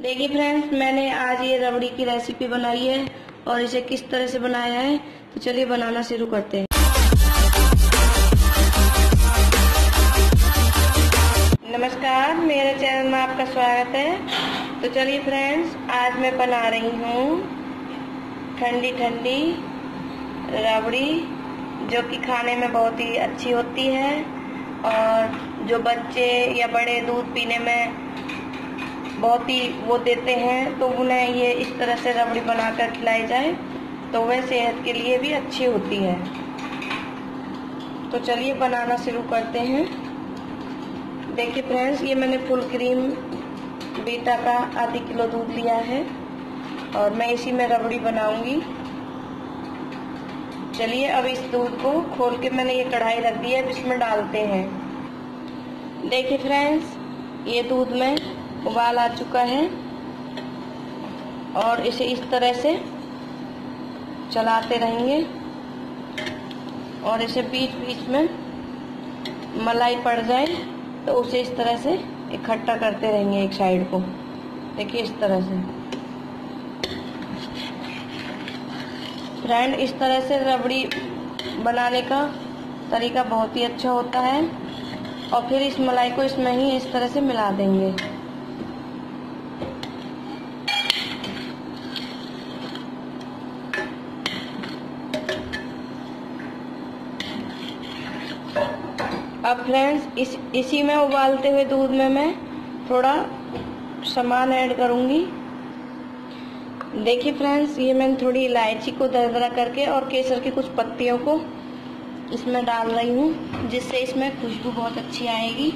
देखिए फ्रेंड्स, मैंने आज ये रबड़ी की रेसिपी बनाई है और इसे किस तरह से बनाया है, तो चलिए बनाना शुरू करते हैं। नमस्कार, मेरे चैनल में आपका स्वागत है। तो चलिए फ्रेंड्स, आज मैं बना रही हूँ ठंडी ठंडी रबड़ी, जो कि खाने में बहुत ही अच्छी होती है और जो बच्चे या बड़े दूध पीने में बहुत ही वो देते हैं, तो उन्हें ये इस तरह से रबड़ी बनाकर खिलाई जाए तो वह सेहत के लिए भी अच्छी होती है। तो चलिए बनाना शुरू करते हैं। देखिए फ्रेंड्स, ये मैंने फुल क्रीम बीटा का आधी किलो दूध लिया है और मैं इसी में रबड़ी बनाऊंगी। चलिए अब इस दूध को खोल के मैंने ये कढ़ाई रख दी है, इसमें डालते हैं। देखिए फ्रेंड्स, ये दूध में उबाल आ चुका है और इसे इस तरह से चलाते रहेंगे और इसे बीच बीच में मलाई पड़ जाए तो उसे इस तरह से इकट्ठा करते रहेंगे एक साइड को। देखिए इस तरह से फ्रेंड, इस तरह से रबड़ी बनाने का तरीका बहुत ही अच्छा होता है। और फिर इस मलाई को इसमें ही इस तरह से मिला देंगे। अब फ्रेंड्स, इसी में उबालते हुए दूध में मैं थोड़ा सामान ऐड करूंगी। देखिए फ्रेंड्स, ये मैंने थोड़ी इलायची को दरदरा करके और केसर की कुछ पत्तियों को इसमें डाल रही हूँ, जिससे इसमें खुशबू बहुत अच्छी आएगी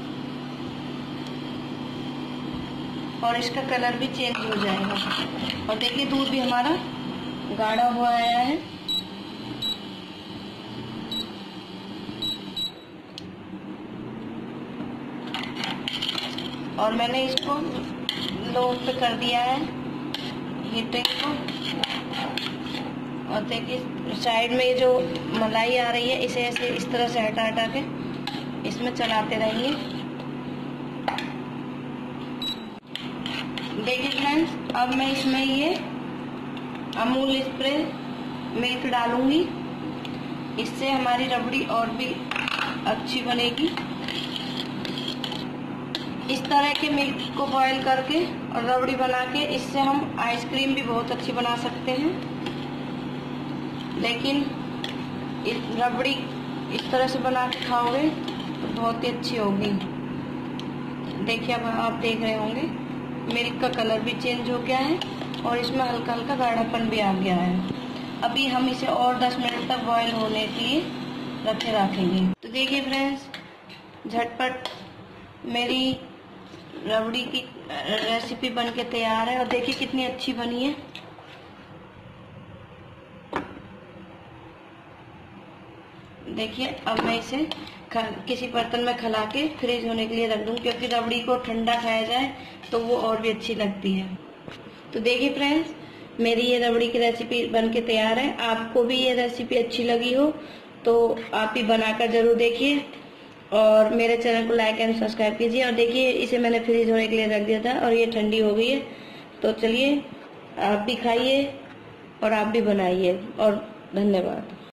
और इसका कलर भी चेंज हो जाएगा। और देखिए दूध भी हमारा गाढ़ा हुआ आया है। और मैंने इसको लो पे कर दिया है हीटिंग को। और देखिए साइड में ये जो मलाई आ रही है, इसे ऐसे इस तरह से हटा हटा के इसमें चलाते रहेंगे। देखिए फ्रेंड्स, अब मैं इसमें ये अमूल स्प्रे मिल्क डालूंगी। इससे हमारी रबड़ी और भी अच्छी बनेगी। इस तरह के मिल्क को बॉईल करके और रबड़ी बना के इससे हम आइसक्रीम भी बहुत अच्छी बना सकते हैं। लेकिन इस रबड़ी इस तरह से बना के खाओगे तो बहुत ही अच्छी होगी। देखिए अब आप देख रहे होंगे मिल्क का कलर भी चेंज हो गया है और इसमें हल्का हल्का गाढ़ापन भी आ गया है। अभी हम इसे और 10 मिनट तक बॉईल होने के लिए रखेंगे। तो देखिए फ्रेंड्स, झटपट मेरी रबड़ी की रेसिपी बनके तैयार है और देखिए कितनी अच्छी बनी है। देखिए अब मैं इसे किसी बर्तन में खला के फ्रीज होने के लिए रख दूं, क्योंकि रबड़ी को ठंडा खाया जाए तो वो और भी अच्छी लगती है। तो देखिए फ्रेंड्स, मेरी ये रबड़ी की रेसिपी बनके तैयार है। आपको भी ये रेसिपी अच्छी लगी हो तो आप भी बनाकर जरूर देखिए और मेरे चैनल को लाइक एंड सब्सक्राइब कीजिए। और देखिए इसे मैंने फ्रीज होने के लिए रख दिया था और ये ठंडी हो गई है। तो चलिए आप भी खाइए और आप भी बनाइए। और धन्यवाद।